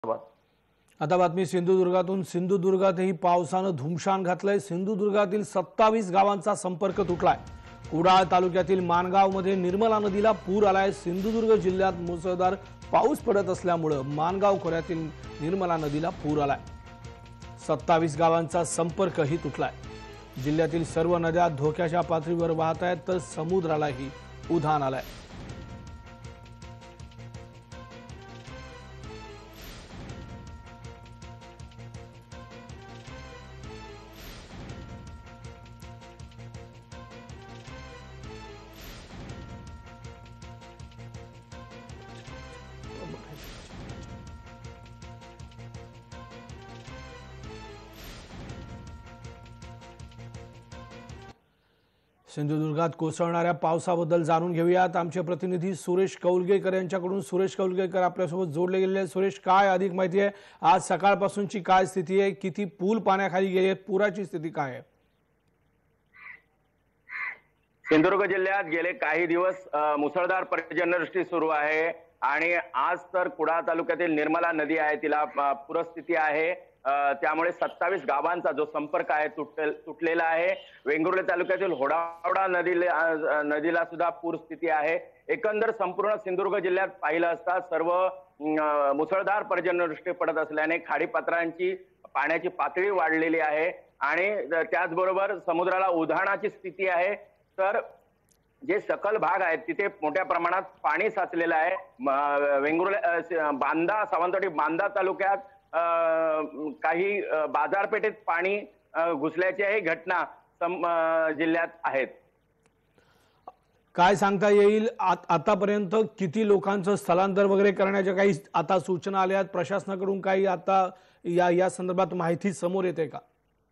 आता बातमी सिंधुदुर्गातून। सिंधुदुर्गातही पावसानं धुमशान घातलंय। सिंधुदुर्गातील 27 गावांचा संपर्क तुटलाय। कुडाळ तालुक्यातील माणगावमध्ये निर्मला नदीला पूर आलाय। सिंधुदुर्ग जिल्ह्यात मुसळधार पाऊस पडत असल्यामुळे माणगाव खोऱ्यातील निर्मला नदीला पूर आलाय। 27 गावांचा संपर्कही तुटलाय। जिल्ह्यातील सर्व नद्या धोक्याच्या पातळीवर वाहत आहेत, तर समुद्रालाही उधाण आलंय। सिंधुदुर्गात कोसळणाऱ्या पावसाबद्दल जाणून घेऊयात। आमचे प्रतिनिधी सुरेश कौलगेकर यांच्याकडून। सुरेश कौलगेकर आपल्यासोबत जोडले गेलेले आहेत। सुरेश, काय अधिक माहिती आहे? आज सकाळपासूनची काय स्थिती आहे? किती पूल पाण्याखाली गेले? पुराची स्थिती काय आहे? सिंधुदुर्ग जिल्ह्यात गेले काही दिवस मुसळधार पर्जन्यवृष्टी सुरू आहे आणि आज तर कुडाळ तालुक्यातील निर्मला नदी आहे, तिला पूरस्थिती आहे। त्यामुळे 27 गावांचा जो संपर्क आहे तुटलेला आहे। वेंगुर्ले तालुक्यातील होडावडा नदीला सुद्धा पूरस्थिती आहे। एकंदर संपूर्ण सिंधुदुर्ग जिल्ह्यात पाहिलं असता सर्व मुसळधार पर्जन्यवृष्टी पडत असल्याने खाडीपात्रांची पाण्याची पातळी वाढलेली आहे आणि त्याचबरोबर समुद्राला उधाणाची स्थिती आहे। तर जे सखल भाग आहेत तिथे मोठ्या प्रमाणात पाणी साचलेलं आहे। वेंगुर्ले बांदा सावंतवाडी बांदा तालुक्यात काही बाजारपेठेत पाणी घुसल्याची घटना जिल्ह्यात आहेत। काय सांगता येईल आतापर्यंत किती लोकांचं स्थलांतर वगैरे करण्याच्या काही आता सूचना आल्या आहेत? प्रशासनाकडून काही आता या संदर्भात माहिती समोर येते का?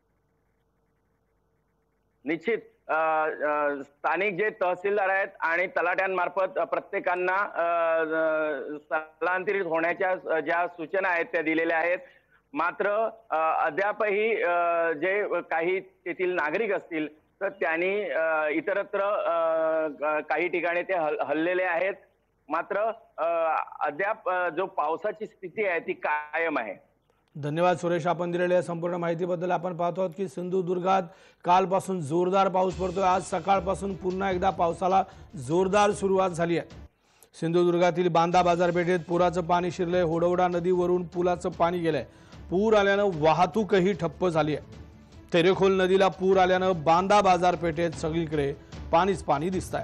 निश्चित स्थानिक जे तहसीलदार आहेत आणि तलाट्यांमार्फत प्रत्येकांना स्थलांतरित होण्याच्या ज्या सूचना आहेत त्या दिलेल्या आहेत। मात्र अद्यापही जे काही तेथील नागरिक असतील तर त्यांनी इतरत्र काही ठिकाणी ते हललेले आहेत। मात्र अद्याप जो पावसाची स्थिती आहे ती कायम आहे। धन्यवाद सुरेश, आपण दिलेल्या संपूर्ण माहितीबद्दल। आपण पाहतो आहोत की सिंधुदुर्गात कालपासून जोरदार पाऊस पडतोय। आज सकाळपासून पुन्हा एकदा पावसाला जोरदार सुरुवात झाली आहे। सिंधुदुर्गातील बांदा बाजारपेठेत पुराचं पाणी शिरलंय। होडवडा नदीवरून पुलाचं पाणी गेलंय। पूर आल्यानं वाहतूकही ठप्प झाली आहे। तेरेखोल नदीला पूर आल्यानं बांदा बाजारपेठेत सगळीकडे पाणीच पाणी दिसतंय।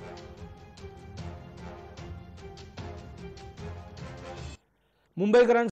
मुंबईकरांसाठी